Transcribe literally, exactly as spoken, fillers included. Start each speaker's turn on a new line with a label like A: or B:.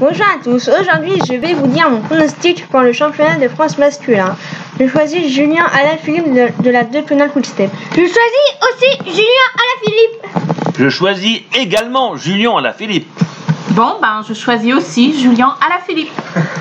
A: Bonjour à tous, aujourd'hui je vais vous dire mon pronostic pour le championnat de France masculin. Je choisis Julien Alaphilippe de, de la deux Penal Quick Step.
B: Je choisis aussi Julien Alaphilippe.
C: Je choisis également Julien Alaphilippe.
D: Bon, ben je choisis aussi Julien Alaphilippe.